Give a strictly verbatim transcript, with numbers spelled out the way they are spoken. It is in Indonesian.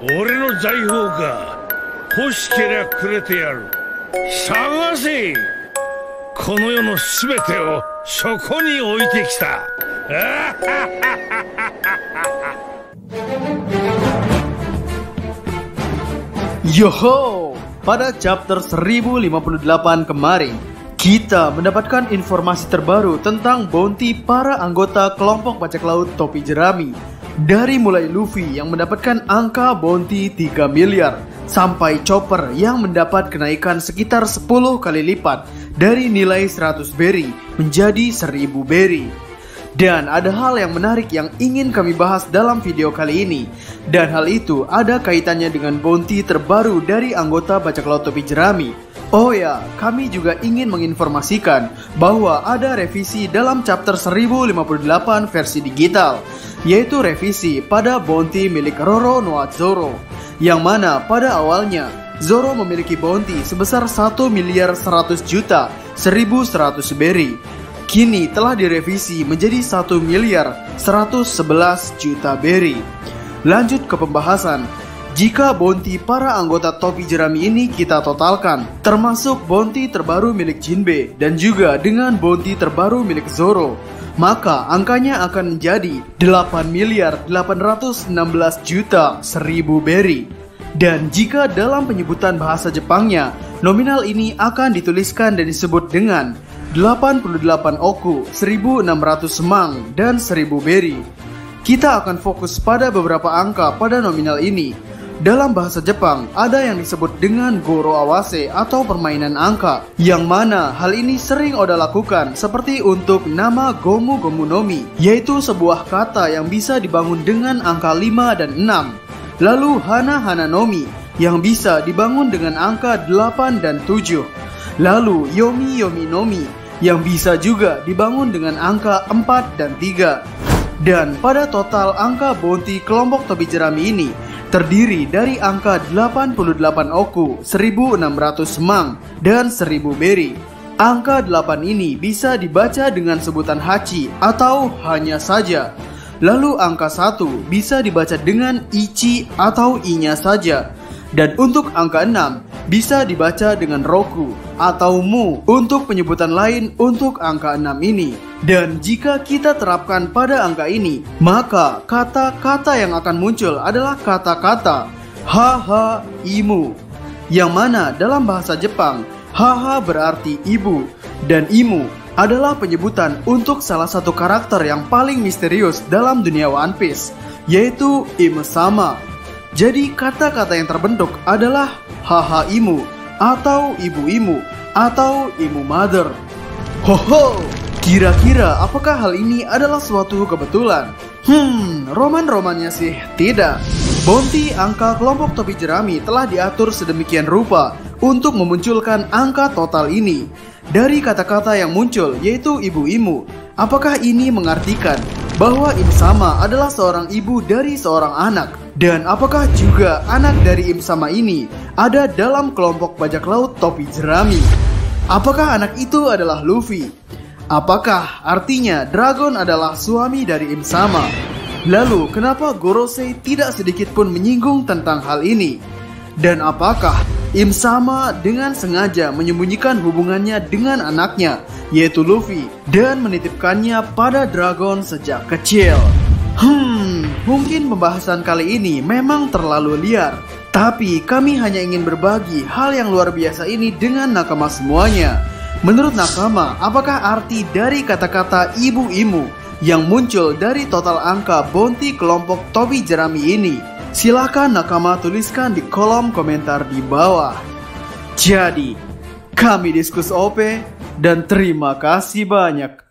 俺の財宝か。欲しけりゃくれてやる。探せ。この世のすべてをそこに置いてきた。 Yoho, pada chapter seribu lima puluh delapan kemarin, kita mendapatkan informasi terbaru tentang bounty para anggota kelompok bajak laut topi jerami. Dari mulai Luffy yang mendapatkan angka bounty tiga miliar, sampai Chopper yang mendapat kenaikan sekitar sepuluh kali lipat dari nilai seratus berry menjadi seribu berry. Dan ada hal yang menarik yang ingin kami bahas dalam video kali ini. Dan hal itu ada kaitannya dengan bounty terbaru dari anggota bajak laut topi jerami. Oh ya, kami juga ingin menginformasikan bahwa ada revisi dalam chapter seribu lima puluh delapan versi digital, yaitu revisi pada bounty milik Roro Noa Zoro, yang mana pada awalnya Zoro memiliki bounty sebesar satu miliar seratus juta seribu seratus berry. Kini telah direvisi menjadi satu miliar seratus sebelas juta berry. Lanjut ke pembahasan. Jika bounty para anggota topi jerami ini kita totalkan, termasuk bounty terbaru milik Jinbe dan juga dengan bounty terbaru milik Zoro, maka angkanya akan menjadi delapan miliar delapan ratus enam belas juta seribu berry. Dan jika dalam penyebutan bahasa Jepangnya, nominal ini akan dituliskan dan disebut dengan delapan puluh delapan oku, seribu enam ratus semang, dan seribu berry. Kita akan fokus pada beberapa angka pada nominal ini. Dalam bahasa Jepang, ada yang disebut dengan Goro Awase atau permainan angka, yang mana hal ini sering Oda lakukan seperti untuk nama Gomu Gomu Nomi, yaitu sebuah kata yang bisa dibangun dengan angka lima dan enam. Lalu Hana Hana Nomi, yang bisa dibangun dengan angka delapan dan tujuh. Lalu Yomi Yomi Nomi, yang bisa juga dibangun dengan angka empat dan tiga. Dan pada total angka bounty kelompok topi jerami ini terdiri dari angka delapan puluh delapan oku, seribu enam ratus semang, dan seribu berry. Angka delapan ini bisa dibaca dengan sebutan hachi atau hanya saja. Lalu angka satu bisa dibaca dengan ichi atau inya saja. Dan untuk angka enam bisa dibaca dengan roku atau mu untuk penyebutan lain untuk angka enam ini. Dan jika kita terapkan pada angka ini, maka kata-kata yang akan muncul adalah kata-kata haha imu, yang mana dalam bahasa Jepang haha berarti ibu dan imu adalah penyebutan untuk salah satu karakter yang paling misterius dalam dunia One Piece, yaitu Ime-sama. Jadi kata-kata yang terbentuk adalah haha imu atau ibu imu atau imu mother. Hoho, kira-kira apakah hal ini adalah suatu kebetulan? Hmm, roman-romannya sih tidak. Bounty angka kelompok topi jerami telah diatur sedemikian rupa untuk memunculkan angka total ini. Dari kata-kata yang muncul yaitu ibu imu, apakah ini mengartikan bahwa Ime-sama adalah seorang ibu dari seorang anak? Dan apakah juga anak dari Ime-sama ini ada dalam kelompok bajak laut topi jerami? Apakah anak itu adalah Luffy? Apakah artinya Dragon adalah suami dari Ime-sama? Lalu kenapa Gorosei tidak sedikit pun menyinggung tentang hal ini? Dan apakah Ime-sama dengan sengaja menyembunyikan hubungannya dengan anaknya, yaitu Luffy, dan menitipkannya pada Dragon sejak kecil? Hmm, mungkin pembahasan kali ini memang terlalu liar, tapi kami hanya ingin berbagi hal yang luar biasa ini dengan nakama semuanya. Menurut nakama, apakah arti dari kata-kata ibu imu yang muncul dari total angka bounty kelompok topi jerami ini? Silahkan nakama tuliskan di kolom komentar di bawah. Jadi, kami Diskus O P dan terima kasih banyak.